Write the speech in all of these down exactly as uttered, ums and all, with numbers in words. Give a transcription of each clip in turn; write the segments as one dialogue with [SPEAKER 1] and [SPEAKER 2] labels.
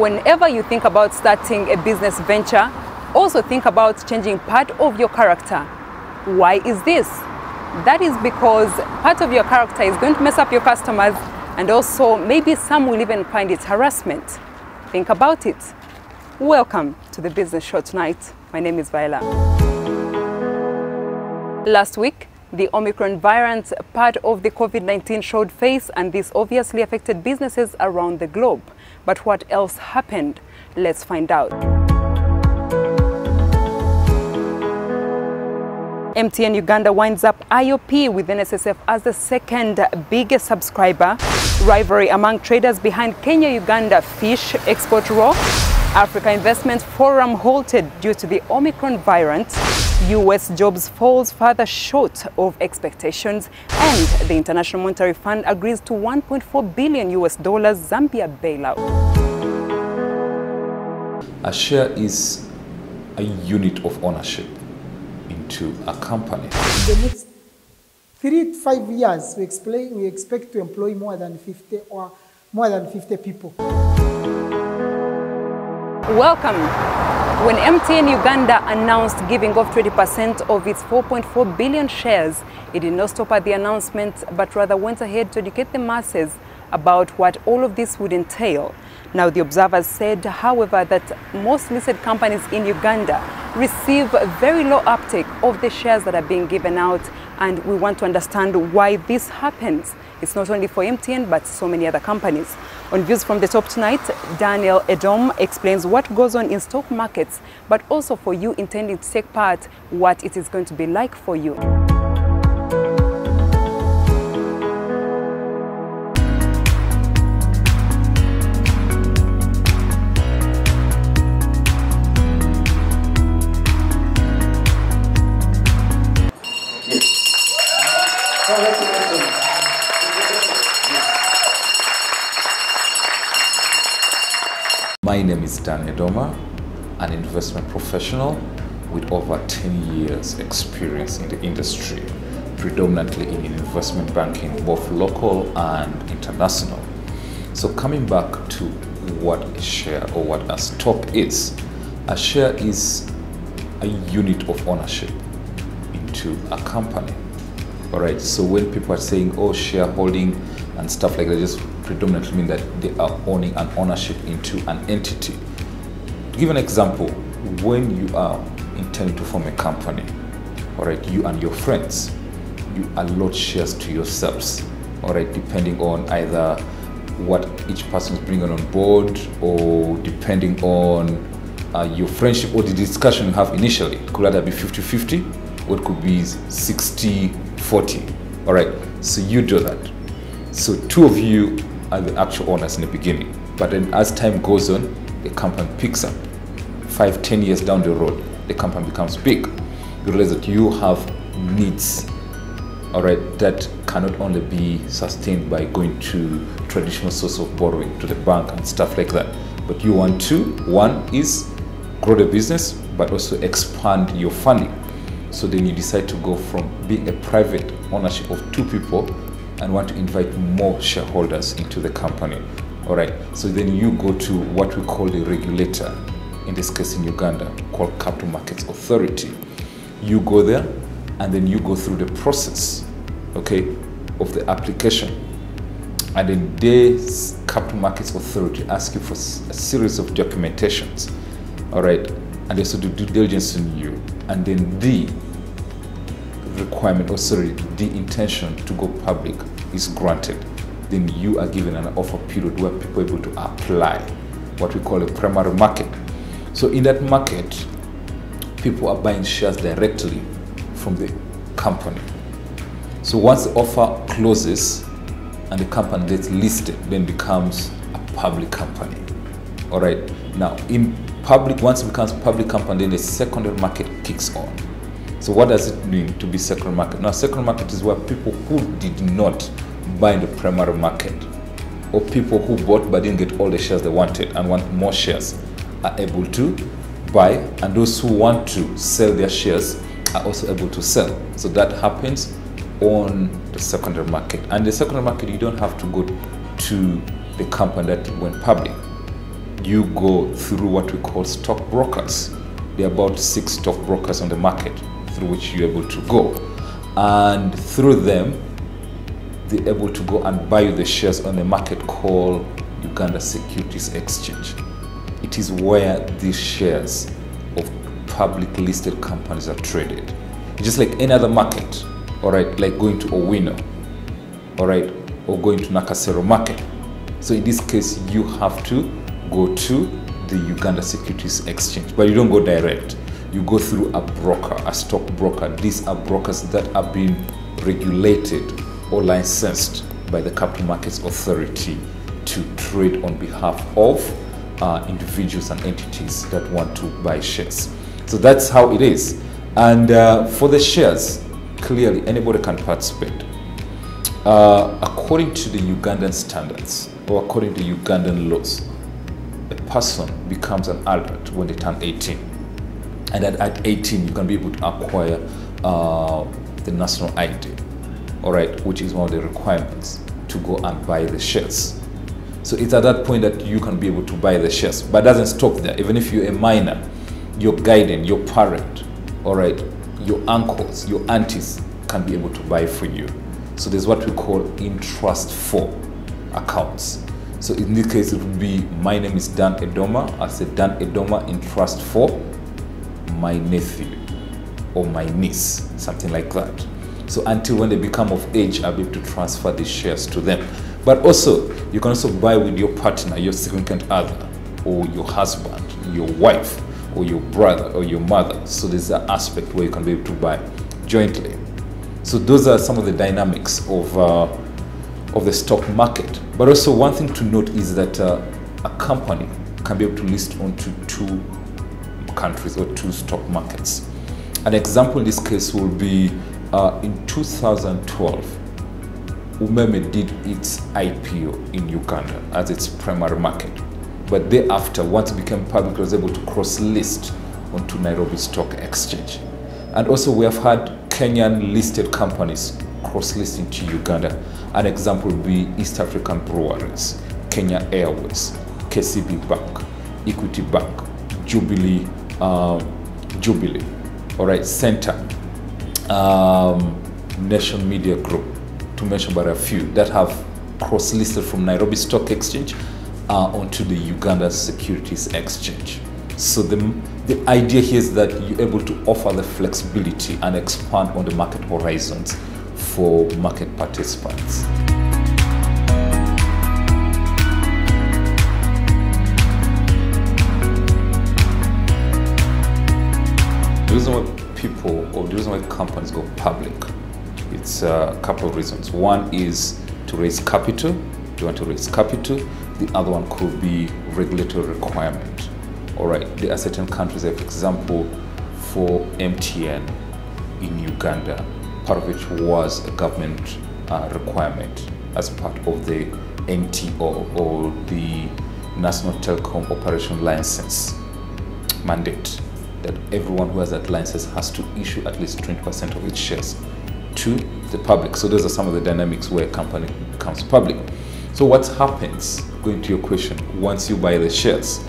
[SPEAKER 1] Whenever you think about starting a business venture, also think about changing part of your character. Why is this? That is because part of your character is going to mess up your customers, and also maybe some will even find it harassment. Think about it. Welcome to the Business Show tonight. My name is Viola. Last week, the Omicron variant part of the COVID nineteen showed face, and this obviously affected businesses around the globe. But what else happened? Let's find out. M T N Uganda winds up I O P with N S S F as the second biggest subscriber. Rivalry among traders behind Kenya-Uganda fish export row. Africa Investment Forum halted due to the Omicron variant. U S jobs falls further short of expectations, and the International Monetary Fund agrees to one point four billion U S dollars Zambia bailout.
[SPEAKER 2] A share is a unit of ownership into a company.
[SPEAKER 3] In the next three to five years, we, explain, we expect to employ more than fifty or more than fifty people.
[SPEAKER 1] Welcome. When M T N Uganda announced giving off twenty percent of its four point four billion shares, it did not stop at the announcement, but rather went ahead to educate the masses about what all of this would entail. Now, the observers said, however, that most listed companies in Uganda receive very low uptake of the shares that are being given out, and we want to understand why this happens. It's not only for M T N, but so many other companies. On Views from the Top tonight, Daniel Edom explains what goes on in stock markets, but also for you intending to take part, what it is going to be like for you.
[SPEAKER 2] My name is Dan Edoma, an investment professional with over ten years experience in the industry, predominantly in investment banking, both local and international. So coming back to what a share or what a stock is, a share is a unit of ownership into a company. All right, so when people are saying, oh, shareholding and stuff like that, just predominantly mean that they are owning an ownership into an entity. To give an example, when you are intending to form a company, all right, you and your friends, you allot shares to yourselves, all right, depending on either what each person is bringing on board, or depending on uh, your friendship or the discussion you have initially. It could either be fifty fifty, or it could be sixty forty, all right, so you do that. So two of you are the actual owners in the beginning, but then as time goes on, the company picks up. Five, ten years down the road, the company becomes big. You realize that you have needs, all right, that cannot only be sustained by going to traditional source of borrowing to the bank and stuff like that, but you want to, one is grow the business, but also expand your funding. So then you decide to go from being a private ownership of two people and want to invite more shareholders into the company. All right, so then you go to what we call the regulator, in this case in Uganda, called Capital Markets Authority. You go there, and then you go through the process, okay, of the application. And then this Capital Markets Authority asks you for a series of documentations, all right, and they also do due diligence on you. And then the requirement, or sorry, the intention to go public is granted. Then you are given an offer period where people are able to apply, what we call a primary market. So in that market, people are buying shares directly from the company. So once the offer closes and the company gets listed, then becomes a public company. All right. Now, in public, once it becomes a public company, then the secondary market kicks on. So what does it mean to be secondary market? Now, secondary market is where people who did not buy in the primary market, or people who bought but didn't get all the shares they wanted and want more shares, are able to buy, and those who want to sell their shares are also able to sell. So that happens on the secondary market. And the secondary market, you don't have to go to the company that went public. you go through what we call stockbrokers. There are about six stockbrokers on the market through which you're able to go. And through them, they're able to go and buy you the shares on a market called Uganda Securities Exchange. It is where these shares of public listed companies are traded. It's just like any other market, all right, like going to Owino, all right, or going to Nakasero market. So in this case, you have to go to the Uganda Securities Exchange, but you don't go direct. You go through a broker, a stockbroker. These are brokers that are being regulated or licensed by the Capital Markets Authority to trade on behalf of uh, individuals and entities that want to buy shares. So that's how it is. And uh, for the shares, clearly anybody can participate. Uh, according to the Ugandan standards, or according to Ugandan laws, a person becomes an adult when they turn eighteen. And at, at eighteen, you can be able to acquire uh, the national I D, all right, which is one of the requirements to go and buy the shares. So it's at that point that you can be able to buy the shares, but it doesn't stop there. Even if you're a minor, your guardian, your parent, all right, your uncles, your aunties can be able to buy for you. So there's what we call in trust for accounts. So in this case, it would be, my name is Dan Edoma. I said Dan Edoma in trust for my nephew or my niece, something like that. So until when they become of age, I'll be able to transfer these shares to them. But also, you can also buy with your partner, your significant other, or your husband, your wife, or your brother, or your mother. So there's an aspect where you can be able to buy jointly. So those are some of the dynamics of, uh, of the stock market. But also one thing to note is that uh, a company can be able to list onto two countries or two stock markets. An example in this case will be uh, in two thousand twelve, Umeme did its I P O in Uganda as its primary market. But thereafter, once it became public, it was able to cross-list onto Nairobi Stock Exchange. And also we have had Kenyan listed companies cross-listing to Uganda. An example would be East African Breweries, Kenya Airways, K C B Bank, Equity Bank, Jubilee, um, Jubilee, all right, Center, um, Nation Media Group, to mention but a few that have cross-listed from Nairobi Stock Exchange uh, onto the Uganda Securities Exchange. So the, the idea here is that you're able to offer the flexibility and expand on the market horizons for market participants. The reason why people, or the reason why companies go public, it's a couple of reasons. One is to raise capital. You want to raise capital. The other one could be regulatory requirement. All right, there are certain countries, like for example, for M T N in Uganda, part of it was a government uh, requirement as part of the N T O, or the National Telecom Operation License mandate, that everyone who has that license has to issue at least twenty percent of its shares to the public. So those are some of the dynamics where a company becomes public. So what happens, going to your question, once you buy the shares,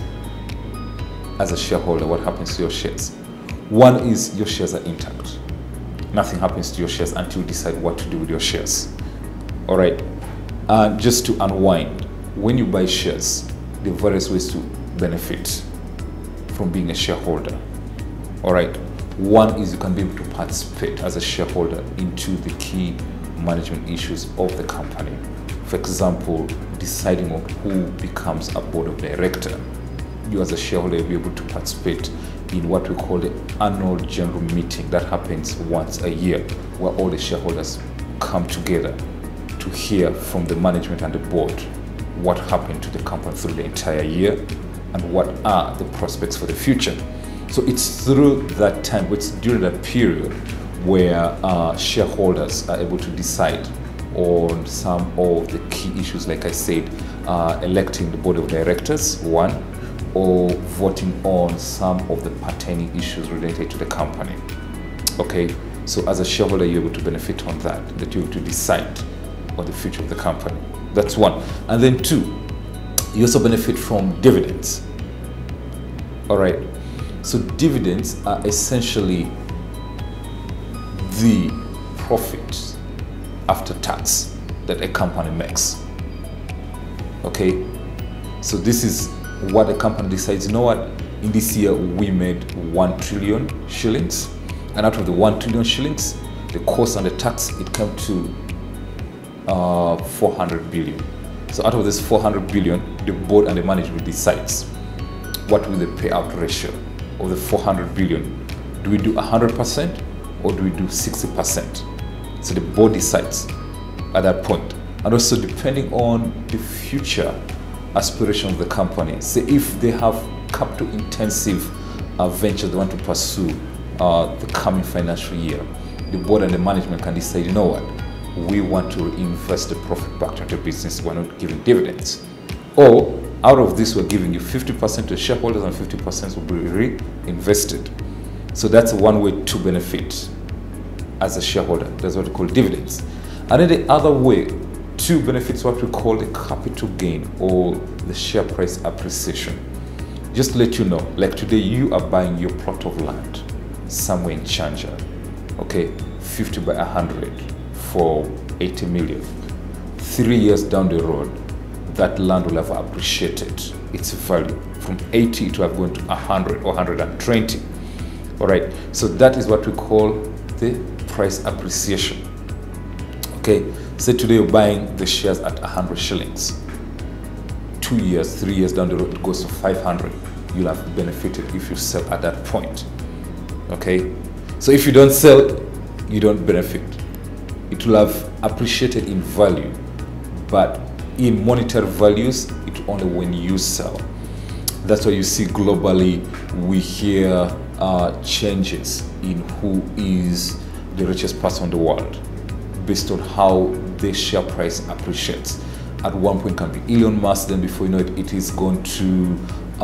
[SPEAKER 2] as a shareholder, what happens to your shares? One is your shares are intact. Nothing happens to your shares until you decide what to do with your shares. All right, uh, just to unwind, when you buy shares, there are various ways to benefit from being a shareholder. All right, one is you can be able to participate as a shareholder into the key management issues of the company. For example, deciding on who becomes a board of director. You as a shareholder will be able to participate in what we call the annual general meeting that happens once a year, where all the shareholders come together to hear from the management and the board what happened to the company through the entire year and what are the prospects for the future. So it's through that time, it's during that period where uh, shareholders are able to decide on some of the key issues, like I said, uh, electing the board of directors, one, or voting on some of the pertaining issues related to the company. Okay, so as a shareholder, you're able to benefit on that, that you're able to decide on the future of the company. That's one. And then two, You also benefit from dividends. All right. So dividends are essentially the profit after tax that a company makes. Okay. So this is what a company decides. You know what? In this year, we made one trillion shillings, and out of the one trillion shillings, the cost and the tax, it came to uh, four hundred billion. So out of this four hundred billion, the board and the management decides what will the payout ratio of the four hundred billion. Do we do one hundred percent or do we do sixty percent? So the board decides at that point. And also depending on the future aspiration of the company. Say if they have capital intensive uh, venture they want to pursue uh, the coming financial year, the board and the management can decide, you know what, we want to reinvest the profit back into the business, we're not giving dividends. Or out of this, we're giving you fifty percent to shareholders and fifty percent will be reinvested. So that's one way to benefit as a shareholder. That's what we call dividends. And then the other way to benefit is what we call the capital gain or the share price appreciation. Just to let you know, like today, you are buying your plot of land somewhere in Chanja, okay, fifty by one hundred for eighty million. Three years down the road, that land will have appreciated its value. From eighty to have gone to one hundred or one hundred twenty. All right, so that is what we call the price appreciation. Okay, say today you're buying the shares at one hundred shillings. Two years, three years down the road, it goes to five hundred. You'll have benefited if you sell at that point. Okay, so if you don't sell, you don't benefit. It will have appreciated in value, but in monetary values, it's only when you sell. That's why you see globally, we hear uh, changes in who is the richest person in the world based on how the share price appreciates. At one point it can be Elon Musk, then before you know it, it is going to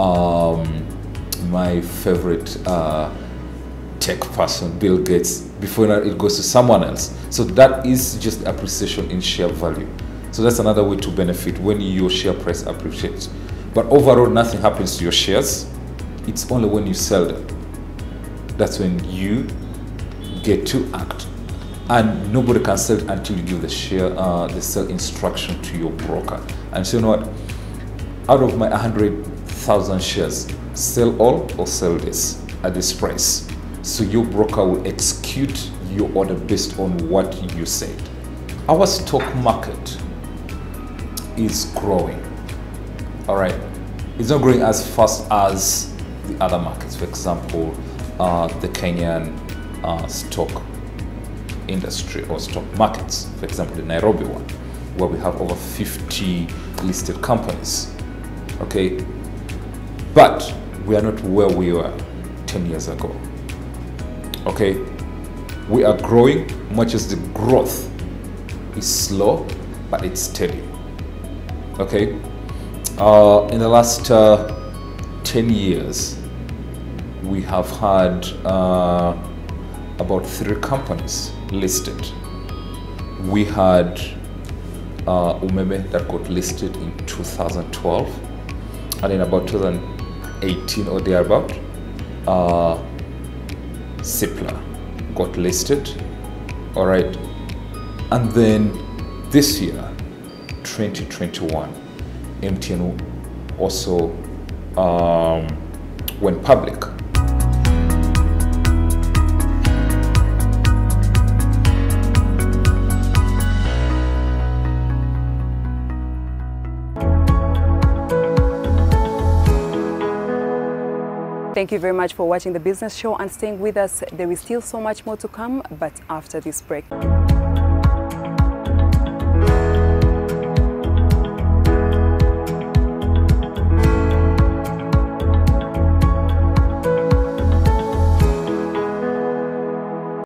[SPEAKER 2] um, my favorite uh, tech person, Bill Gates. Before you know it, it goes to someone else. So that is just appreciation in share value. So that's another way to benefit when your share price appreciates. But overall, nothing happens to your shares. It's only when you sell them. That's when you get to act. And nobody can sell it until you give the share, uh, the sell instruction to your broker. And so you know what? Out of my one hundred thousand shares, sell all or sell this at this price. So your broker will execute your order based on what you said. Our stock market is growing. All right, it's not growing as fast as the other markets. For example, uh, the Kenyan uh, stock industry or stock markets. For example, the Nairobi one, where we have over fifty listed companies. Okay, but we are not where we were ten years ago. Okay, we are growing, much as the growth is slow, but it's steady. Okay, uh, in the last uh, ten years, we have had uh, about three companies listed. We had uh, Umeme that got listed in two thousand twelve, and in about two thousand eighteen or thereabout, uh, Cipla got listed. All right, and then this year, twenty twenty-one, M T N also um, went public.
[SPEAKER 1] Thank you very much for watching The Business Show and staying with us. There is still so much more to come, but after this break.